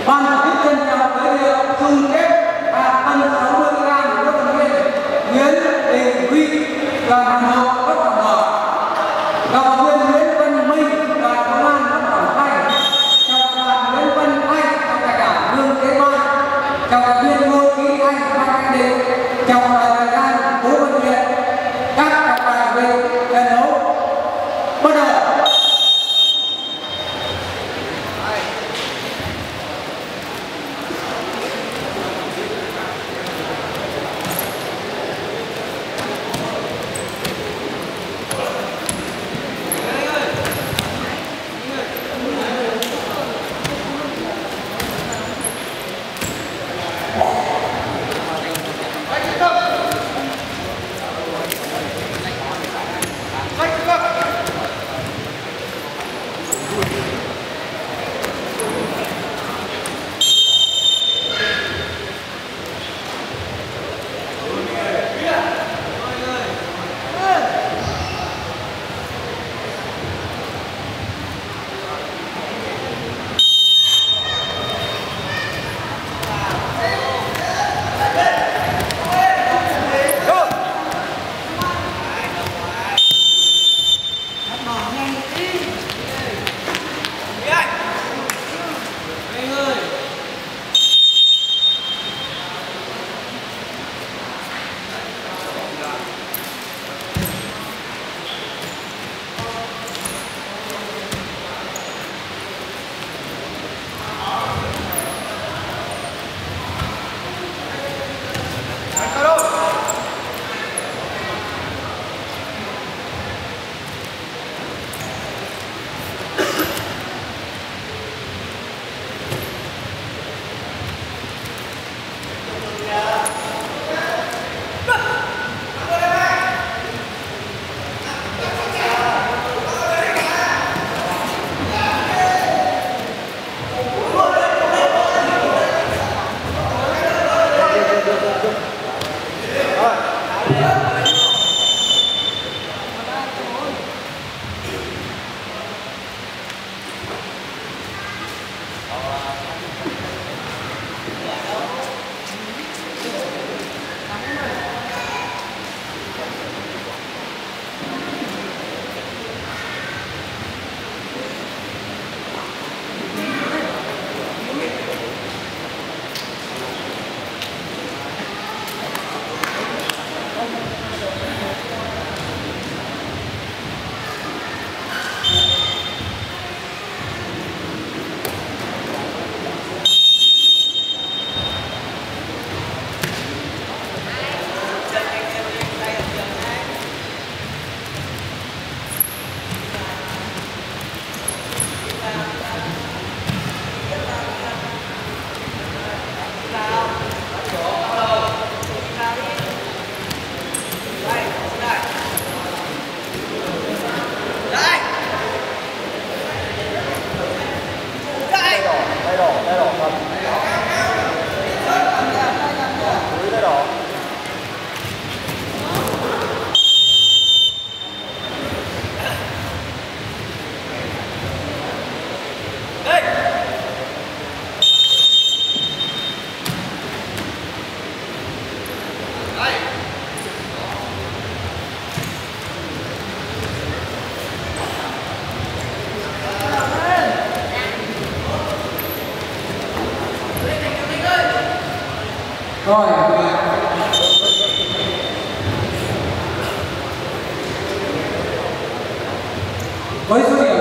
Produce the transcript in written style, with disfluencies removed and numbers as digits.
Ban tổ chức trân trọng giới thiệu chung kết hạt cân 60 kg của vận động viên Nguyễn Đình Huy đoàn Hà Nội Bắc Quảng Ngọc, vận động viên Nguyễn Văn Minh đoàn Công an Bắc Quảng Tây, trọng đoàn Nguyễn Văn Anh trọng tài đảng Lương Thế Ban, trọng tài viên Ngô Thị Anh Phan Anh Định, trọng tài thời gian Vũ Văn Việt, các trọng tài về trận đấu bắt đầu. Rồi, với số điểm